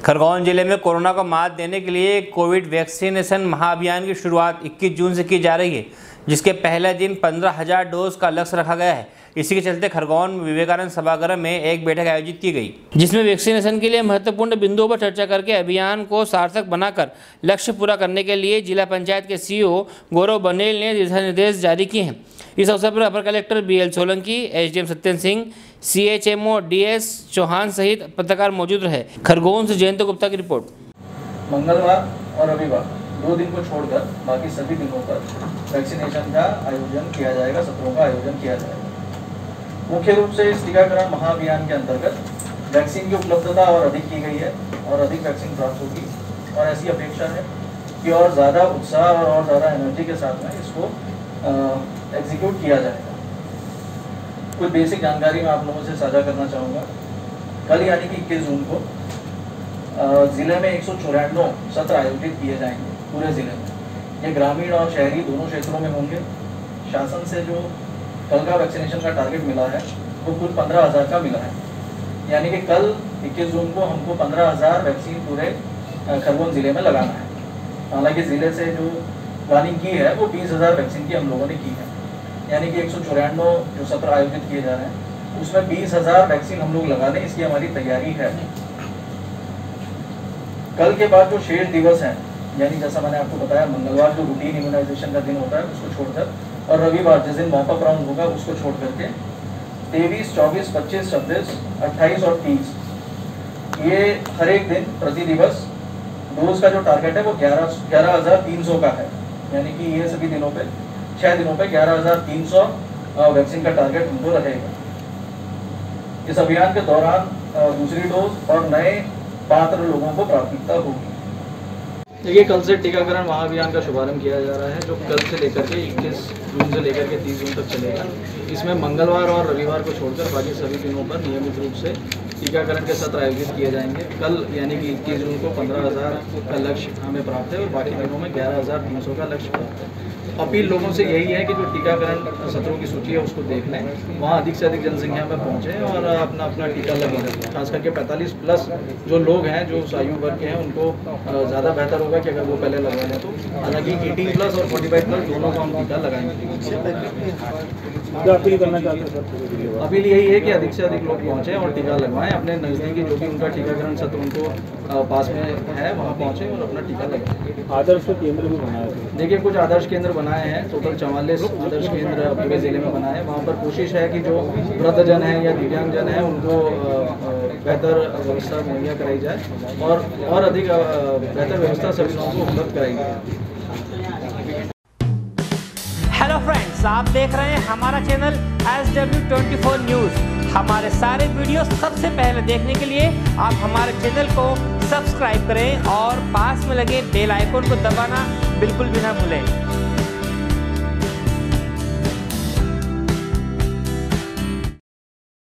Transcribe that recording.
खरगोन जिले में कोरोना को मात देने के लिए कोविड वैक्सीनेशन महाअभियान की शुरुआत 21 जून से की जा रही है, जिसके पहले दिन 15,000 डोज का लक्ष्य रखा गया है। इसी के चलते खरगोन विवेकानंद सभागार में एक बैठक आयोजित की गई, जिसमें वैक्सीनेशन के लिए महत्वपूर्ण बिंदुओं पर चर्चा करके अभियान को सार्थक बनाकर लक्ष्य पूरा करने के लिए जिला पंचायत के सीईओ गौरव बनेल ने दिशा निर्देश जारी किए हैं। इस अवसर पर अपर collector BL Solanki, SDM Satyan Singh, CHMO DS Chauhan सहित पत्रकार मौजूद रहे। खरगोन से जयंत गुप्ता की रिपोर्ट। मंगलवार और रविवार 2 दिन को छोड़कर बाकी सभी दिनों पर वैक्सीनेशन का आयोजन किया जाएगा, सत्रों का आयोजन किया जाएगा। मुख्य रूप से इस टीकाकरण महाअभियान के अंतर्गत वैक्सीन की उपलब्धता और अधिक की गई है और अधिक वैक्सीन प्राप्त होगी और ऐसी अपेक्षा है कि और ज़्यादा उत्साह और ज़्यादा एनर्जी के साथ में इसको एग्जीक्यूट किया जाएगा। कुछ बेसिक जानकारी मैं आप लोगों से साझा करना चाहूँगा। कल यानी कि 21 जून को ज़िले में 194 सत्र आयोजित किए जाएंगे पूरे ज़िले में। ये ग्रामीण और शहरी दोनों क्षेत्रों में होंगे। शासन से जो कल का वैक्सीनेशन का टारगेट मिला है वो कुल 15,000 का मिला है, यानी कि कल 21 जून को हमको 15,000 वैक्सीन पूरे खरगोन ज़िले में लगाना है। हालांकि ज़िले से जो प्लानिंग की है वो 20,000 वैक्सीन की हम लोगों ने की है, यानी कि 194 जो सत्र आयोजित किए जा रहे हैं उसमें 20,000 वैक्सीन हम लोग लगा दें, इसकी हमारी तैयारी है। कल के बाद जो शेष दिवस हैं, यानी जैसा मैंने आपको बताया, मंगलवार जो रूटीन इम्यूनाइजेशन का दिन होता है उसको छोड़कर और रविवार जिस दिन मॉपअप राउंड होगा उसको छोड़ करके 23, 24, 25, 26, 28 और 30 ये हर एक दिन प्रति दिवस डोज का जो टारगेट है वो 11,300 का है, यानी कि ये सभी दिनों पे 6 दिनों पे 11,300 वैक्सीन का टारगेट हमको रहेगा। इस अभियान के दौरान दूसरी डोज और नए पात्र लोगों को प्राथमिकता होगी। देखिए, कल से टीकाकरण महाअभियान का शुभारंभ किया जा रहा है, जो कल से लेकर के 21 जून से लेकर के 30 जून तक चलेगा। इसमें मंगलवार और रविवार को छोड़कर बाकी सभी दिनों पर नियमित रूप से टीकाकरण के सत्र आयोजित किए जाएंगे। कल यानी कि 21 जून को 15,000 का लक्ष्य हमें प्राप्त है और बाकी दिनों में 11,300 का लक्ष्य प्राप्त है। अपील लोगों से यही है कि जो टीकाकरण सत्रों की सूची है उसको देख लें, वहाँ अधिक से अधिक जनसंख्या में पहुँचें और अपना अपना टीका लगवाएं। खास करके 45+ जो लोग हैं, जो आयु वर्ग के हैं, उनको ज़्यादा बेहतर होगा कि अगर वो पहले लगवा लें तो। हालांकि 18+ और 45+ दोनों को हम टीका लगाएंगे। अपील करना चाहते हैं सर? अपील यही है कि अधिक से अधिक लोग पहुँचें और टीका लगवाएं। अपने नज़दीकी जो भी उनका टीकाकरण सत्र उनको पास में है वहाँ पहुँचें और अपना टीका लगवाएं। आदर्श केंद्र भी बनाए थे। देखिए, कुछ आदर्श केंद्र बनाए हैं, टोटल 44 आदर्श केंद्र पूरे ज़िले में बनाए हैं। वहाँ पर कोशिश है कि जो वृद्धजन हैं या दिव्यांगजन हैं उनको बेहतर व्यवस्था मुहैया कराई जाए और अधिक बेहतर व्यवस्था सभी लोगों को उपलब्ध कराई जाए। हेलो फ्रेंड्स, आप देख रहे हैं हमारा चैनल SW24 न्यूज़। हमारे सारे वीडियो सबसे पहले देखने के लिए आप हमारे चैनल को सब्सक्राइब करें और पास में लगे बेल आइकन को दबाना बिल्कुल भी ना भूलें।